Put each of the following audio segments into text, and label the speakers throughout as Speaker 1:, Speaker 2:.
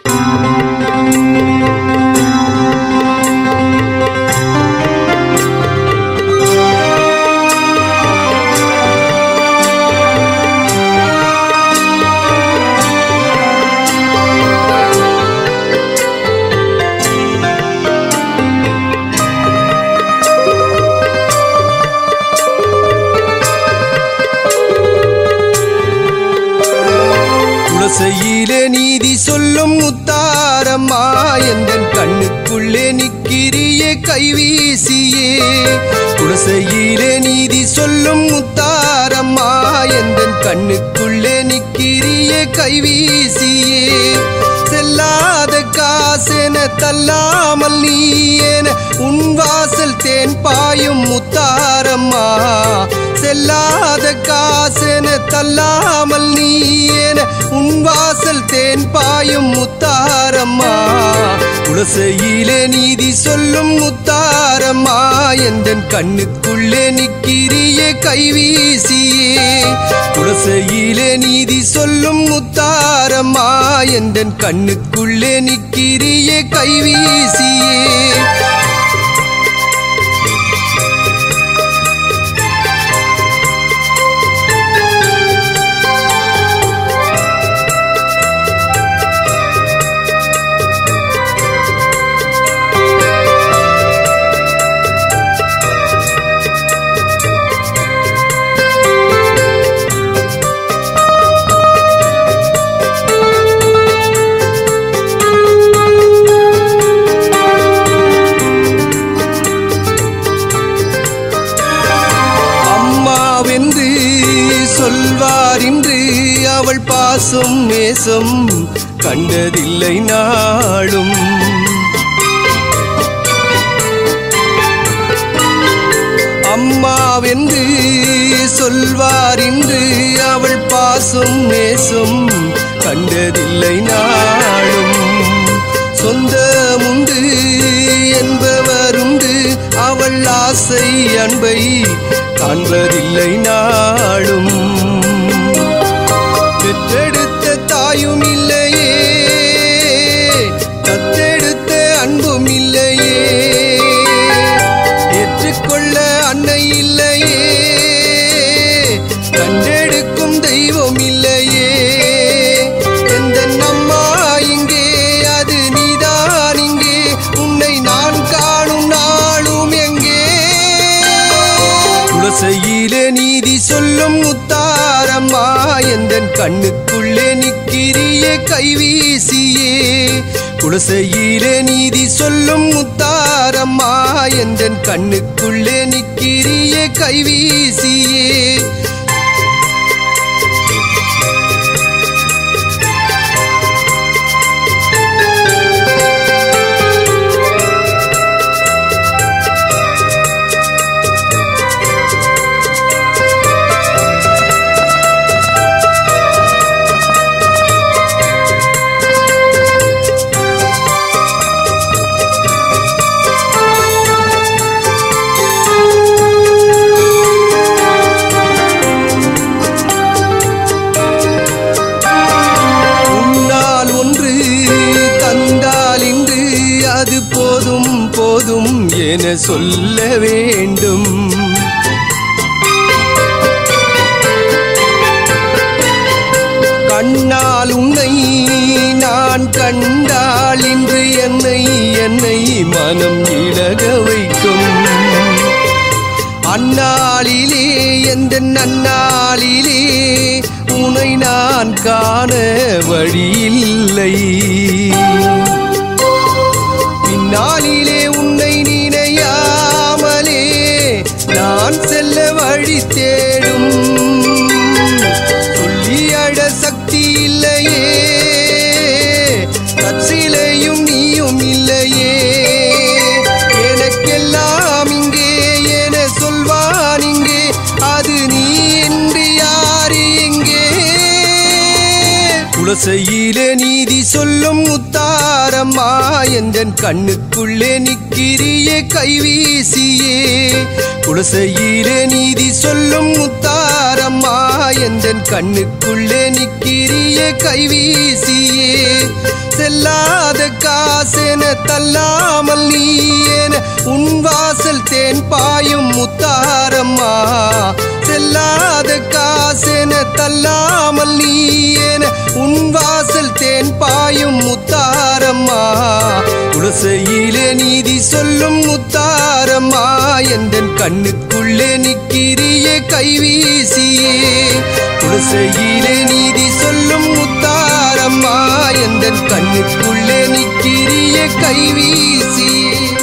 Speaker 1: குலசையிலே நீதி சொல்லும் முத்தாரம்மா எந்தன் கண்ணுக்குள்ளே நிக்கிறியே கைவீசியே. குலசையிலே நீதி சொல்லும் முத்தாரம்மா எந்தன் கண்ணுக்குள்ளே நிக்கிறியே கைவீசியே. செல்லாத காசென தள்ளாமல் நீ என உன் வாசல் தேன் பாயும் முத்தாரம்மா. செல்லாத காசென தள்ளாமல் நீ என உன் வாசல் தேன் பாயும் முத்தாரம்மா. குலசையிலே நீதி சொல்லும் முத்தாரம்மா எந்தன் கண்ணுக்குள்ளே நிக்கிறியே கைவீசியே. குலசையிலே நீதி சொல்லும் முத்தாரம்மா எந்தன் கண்ணுக்குள்ளே நிக்கிறியே கைவீசியே. வென்று சொல்வார் இன்று அவள் பாசம் நேசம் கண்டதில்லை நாளும். அம்மாவென்று சொல்வார் இன்று அவள் பாசம் நேசம் கண்டதில்லை நாளும். சொந்தமுண்டு என்பவருண்டு அவள் ஆசை அன்பை காண்பதில்லை நாளும். பெற்றெடுத்த தாயும் இல்லையே தத்தெடுத்த அன்பும் இல்லையே. ஏற்றுக்கொள்ள அன்னை இல்லையே கண்டெடுக்கும் தெய்வம் இல்லையே. எந்த அம்மா இங்கே அது நீதான் இங்கே உன்னை நான் காணும் நாளும் எங்கே. குலசையிலே நீதி சொல்லும் முத்தாரம்மா எந்தன் கண்ணுக்குள்ளே நிக்கிறியே கைவீசியே. குலசையிலே நீதி சொல்லும் முத்தாரம்மா எந்தன் கண்ணுக்குள்ளே நிக்கிறியே கைவீசியே. அது போதும் போதும் என சொல்ல வேண்டும். கண்ணால் உன்னை நான் கண்டால் இன்று என்னை என்னை மனம் இழக வைக்கும். அந்நாளிலே எந்த நன்னாளிலே உன்னை நான் காண வழியில்லை. பின்னாளிலே உன்னை நினையாமலே நான் செல்ல வழி தேடும். சொல்லி அழ சக்தி இல்லையே கற்சிலையும் நீயும் இல்லையே. எனக்கெல்லாம் இங்கே என சொல்வான் இங்கே அது நீ என்று யாரு இங்கே. குலசையிலே நீதி சொல்லும் முத்தாரம்மா எந்தன் கண்ணுக்குள்ளே நிக்கிறியே கைவீசியே. குலசையிலே நீதி சொல்லும் முத்தாரம்மா எந்தன் கண்ணுக்குள்ளே நிக்கிறியே கைவீசியே. செல்லா தள்ளாமல் நீ என உன் வாசல் தேன் பாயும் முத்தாரம்மா செல்லாத காசென தள்ளாமல் நீ என உன் வாசல் தேன் பாயும் முத்தாரம்மா குலசையிலே நீதி சொல்லும் முத்தாரம்மா எந்தன் கண்ணுக்குள்ளே நிக்கிறியே கைவீசியே குலசையிலே நீதி சொல்லும் முத்தாரம்மா எந்தன் கண்ணுக்குள்ளே நிக்கிறியே கைவீசியே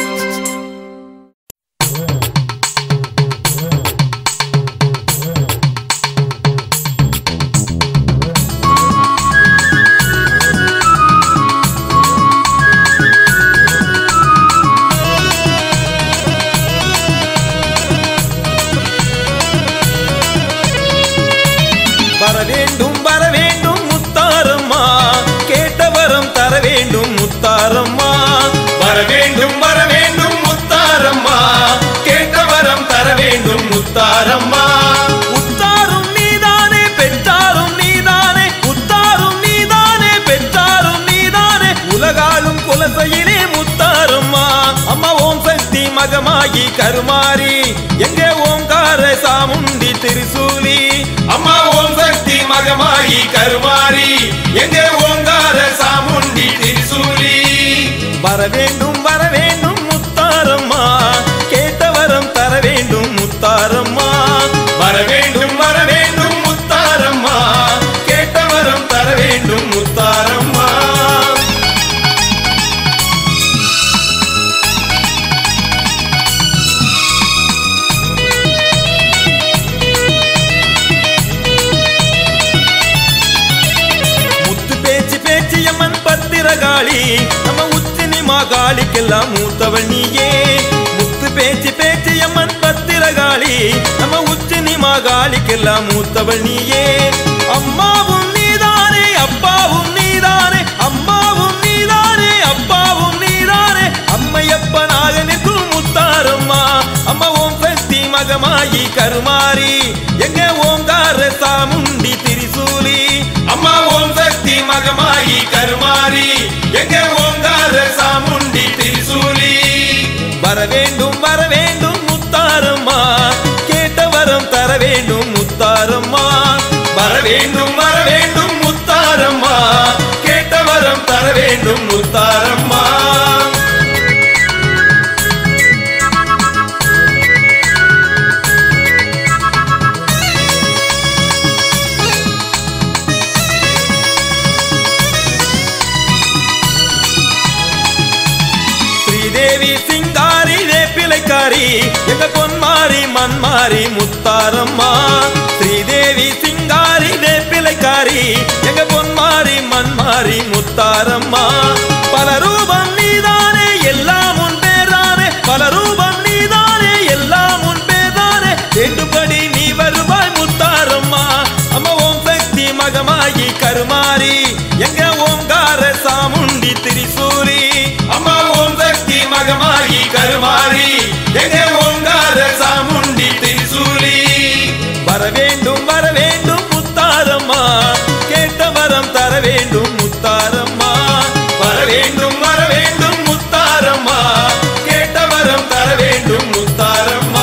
Speaker 2: வரவேண்டும் முத்தாரம்மா கேட்டவரம் தர வேண்டும் முத்தாரம்மா வரவேண்டும் முத்தாரம்மா கேட்டவரம் தர வேண்டும் முத்தாரம்மா உத்தாரும் நீதானே பெற்றாரும் நீதானே உத்தாரும் நீதானே பெற்றாரும் நீதானே உலகாலும் குலசையிலே முத்தாரம்மா அம்மா ஓம் சக்தி மகமாயி கருமாரி எங்கே ஓங்கார சாமுண்டி திரிசூலி அம்மா ஓம் சக்தி மகமாயி கருமாரி எங்கே ஓங்கார சாமுண்டி திரிசூலி வரவேண்டும் முத்தாரம்மா கேட்டவரம் தர வேண்டும் முத்தாரம்மா வரவேண்டும் முத்தாரம்மா கேட்டவரம் தர வேண்டும் முத்தாரம்மா பத்திரகாளி நம்ம உச்சினி மாகாளிக்கெல்லாம் மூத்தவள் நீயே முத்து பேச்சு அம்மன் பத்திரகாளி நம்ம உச்சினி மாகாளிக்கெல்லாம் மூத்தவள் நீயே அம்மாவும் நீதானே அப்பாவும் நீதானே அம்மாவும் நீதானே அப்பாவும் நீதானே அம்மையப்பனாக நிற்கும் முத்தாரம்மா அம்மா ஓம் சக்தி மகமாயி கருமாரி எங்க ஓங்கார சாமுண்டி திரிசூலி அம்மா ஓம் சக்தி மகமாயி கருமாரி எங்க ஓங்கார சாமுண்டி திரிசூலி வரவேண்டும் முத்தாரம்மா கேட்டவரம் தர வேண்டும் முத்தாரம்மா வரவேண்டும் முத்தாரம்மா கேட்டவரம் தர வேண்டும் முத்தாரம்மா தேவி சிங்காரி வேப்பிலைக்காரி எங்க பொன்மாரி மன்மாரி முத்தாரம்மா ஸ்ரீதேவி சிங்காரி வேப்பிலைக்காரி எங்க பொன்மாரி மன்மாரி முத்தாரம்மா பல ரூபம் நீதானே எல்லாம் உன் பேரானே பல ரூபம் நீதானே எல்லாம் உன் பேரானே வேண்டுபடி நீ வருவாய் முத்தாரம்மா அம்மா ஓம் சக்தி மகமாயி கருமாரி எங்க ஓங்கார சாமுண்டி திரிசூலி அம்மா ஓம் சக்தி மகமாயி கருமாரி எங்க ஓங்கார சாமுண்டி திரிசூலி வரவேண்டும் முத்தாரம்மா கேட்டவரம் தர வேண்டும் முத்தாரம்மா வரவேண்டும் முத்தாரம்மா கேட்டவரம் தர வேண்டும் முத்தாரம்மா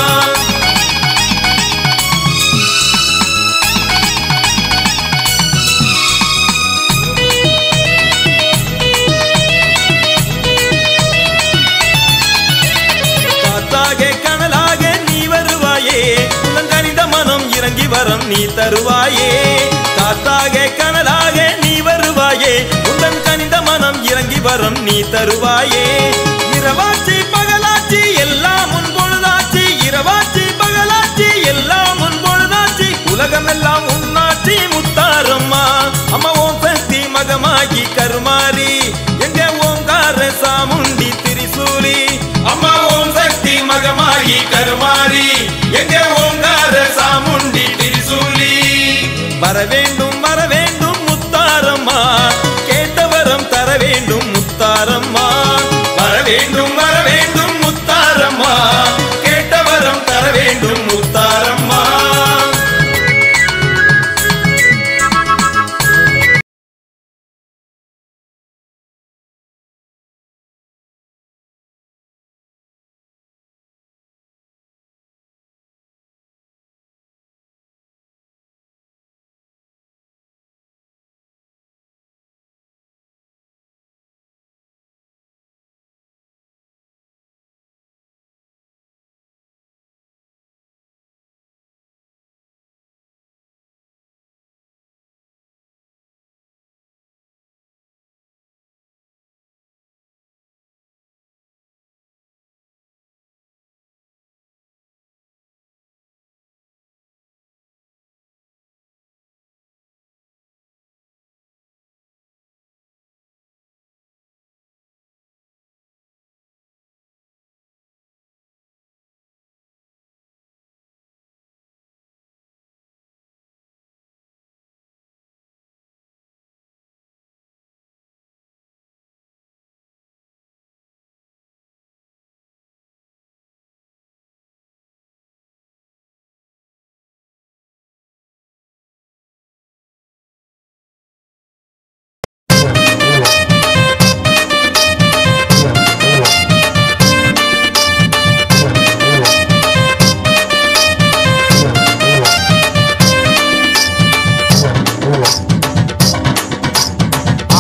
Speaker 2: இறங்கி வரம் நீ தருவாயே காத்தாக கனலாக நீ வருவாயே உந்தன் கனிந்த மனம் இறங்கி வரம் நீ தருவாயே இரவாச்சி பகலாச்சி எல்லாம் முன் பொழுதாச்சி இரவாச்சி பகலாச்சி எல்லாம் முன் பொழுதாச்சி உலகமெல்லாம் உன்னாட்சி முத்தாரம்மா அம்மா ஓம் சக்தி மகமாகி கருமாரி எங்க ஓங்கார சாமுண்டி திரிசூலி அம்மா ஓம் சக்தி மகமாகி கருமாரி எங்க ஓங்கார சாமுண்டி திரிசூலி வரவேண்டும் முத்தாரம்மா கேட்டவரம் தர வேண்டும் முத்தாரம்மா வரவேண்டும் முத்தாரம்மா கேட்டவரம் தர வேண்டும் முத்தாரம்மா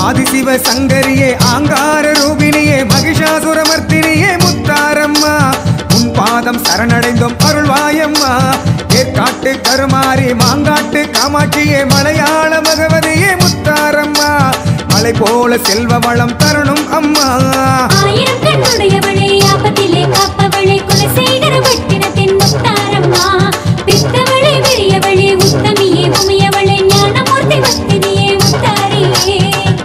Speaker 3: ஆதிசிவ சங்கரியே ஆங்கார ரூபிணியே மகிஷாசுரமர்த்தினியே முத்தாரம்மா உன் பாதம் சரணடைந்தோம் அருள்வாயம்மா ஏற்காட்டு கருமாரி மாங்காட்டு காமாட்சியே மலையாள பகவதியே முத்தாரம்மா மலை போல செல்வ வளம் தரணும் அம்மா
Speaker 4: ஆயிரம் கண்ணுடையவளே ஆபத்திலே காப்பவளே குலசேகர பட்டினத்தின் முத்தாரம்மா பித்தவளே விரியவளே உத்தமியே உமையவளே ஞானமூர்த்தி பக்தினியே முத்தாரியே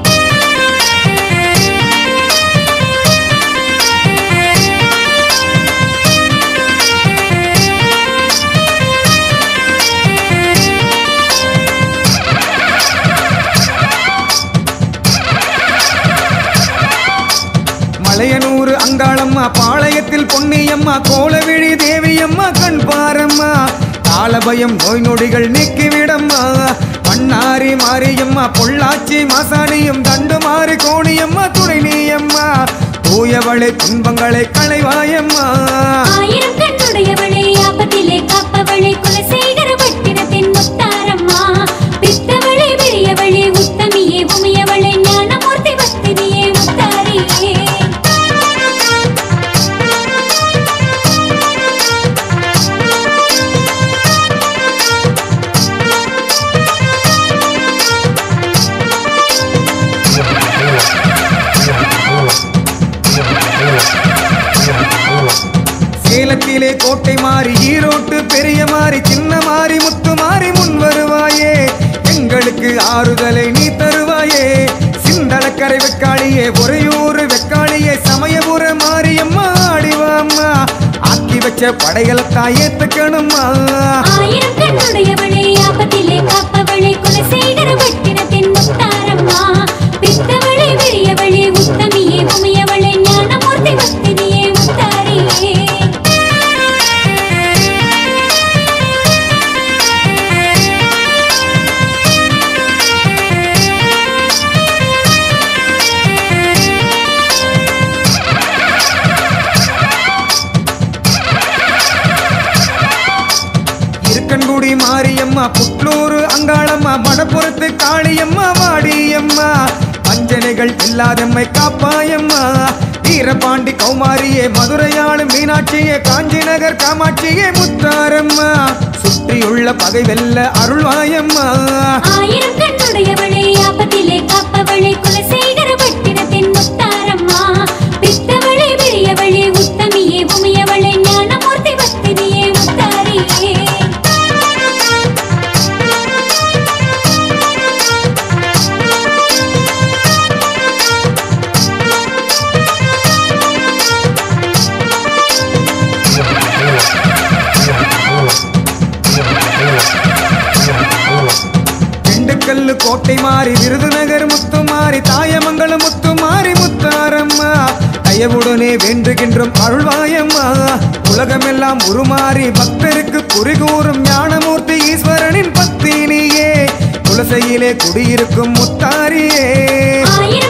Speaker 3: மலையனூர் அங்காளம்மா பாளையத்தில் பொன்னியம்மா கோலவிழி தேவியம்மா கண் பாரம்மா காலபயம் நோய் நொடிகள் நீக்கிவிடம்மா பண்ணாரி மாரியம்மா பொள்ளாச்சி மாசாணியும் தண்டு மாறி கோணியம்மா துணை நீயம்மா தூயவளை துன்பங்களை களைவாயம்மா
Speaker 4: ஆயிரம் கண்ணுடையவளே ஆபத்திலே காப்பவளே குலசேகர பட்டினத்தின் முத்தாரம்மா பித்தவளே விரியவளே உத்தமியே உமையவளே ஞானமூர்த்தி பக்தினியே முத்தாரியே
Speaker 3: சேலத்திலே கோட்டை மாறி ஈரோட்டு பெரிய மாறி சின்ன மாறி முத்து மாறி முன் வருவாயே எங்களுக்கு ஆறுதலை நீ தருவாயே சிந்தளக்கரை வெக்காளியே ஒரையூர் வெக்காளியே சமயபுர மாரியம்மா ஆடிவாம்மா ஆக்கி வச்ச படைகளத்தான் ஏத்துக்கணும்மா
Speaker 4: ஆயிரம் கண்ணுடையவளே ஆபத்திலே காப்பவளே குலசேகர பட்டினத்தின் முத்தாரம்மா பித்தவளே விரியவளே உத்தமியே உமையவளே ஞானமூர்த்தி பக்தினியே முத்தாரியே
Speaker 3: இருக்கன்குடி மாரியம்மா புட்லூர் அங்காளம்மா மடப்புறத்து காளியம்மா வாடியம்மா பஞ்சனைகள் இல்லாதம்மை காப்பாயம்மா வீரபாண்டி கௌமாரியே மதுரையாளும் மீனாட்சியே காஞ்சி நகர் காமாட்சியே முத்தாரம்மா சுற்றியுள்ள பகை வெல்ல அருள்வாயம்மா
Speaker 4: ஆயிரம் கண்ணுடையவளே ஆபத்திலே காப்பவளே குலசேகர பட்டினத்தின் முத்தாரம்மா பித்தவளே விரியவளே உத்தமியே உமையவளே ஞானமூர்த்தி பக்தினியே முத்தாரியே
Speaker 3: திண்டுக்கல்லு கோட்டை மாறி விருதுநகர் முத்து மாறி தாயமங்கலம் முத்து மாறி முத்தாரம்மா தயவுடனே வேண்டுகின்றோம் அருள்வாயம்மா உலகமெல்லாம் உருமாறி பக்தருக்கு குறிகூறும் ஞானமூர்த்தி ஈஸ்வரனின் பக்தினியே குலசையிலே குடியிருக்கும் முத்தாரியே
Speaker 4: ஆயிரம்